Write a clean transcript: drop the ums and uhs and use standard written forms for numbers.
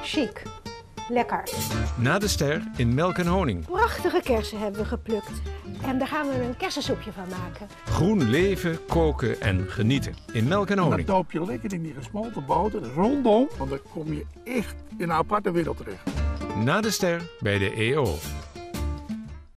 Chic. Lekker. Na de ster in Melk en Honing. Prachtige kersen hebben we geplukt. En daar gaan we een kersensoepje van maken. Groen leven, koken en genieten in Melk en Dan Honing. doop je lekker in die gesmolten boter rondom, want dan kom je echt in een aparte wereld terecht. Na de ster bij de EO.